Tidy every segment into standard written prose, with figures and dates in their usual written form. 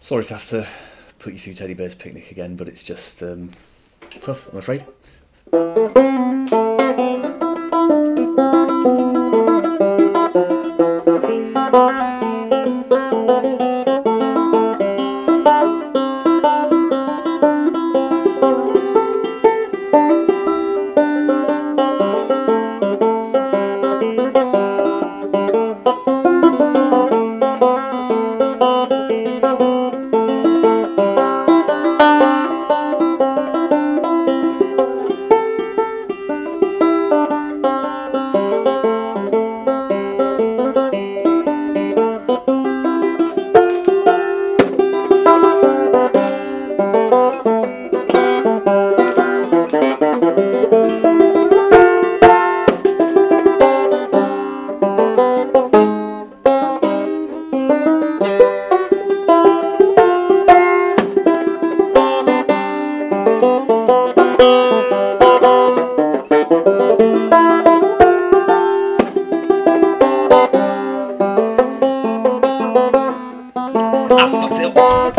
Sorry to have to put you through Teddy Bear's Picnic again, but it's just tough, I'm afraid. I fucked it up.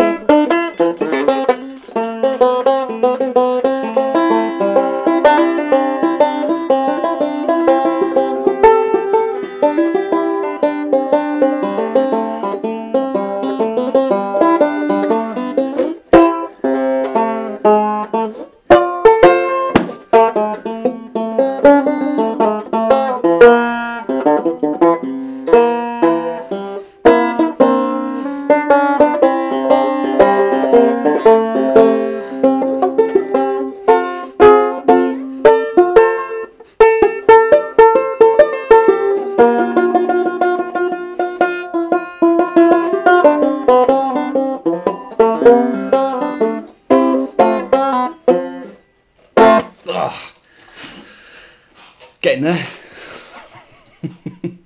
Ugh. Getting there.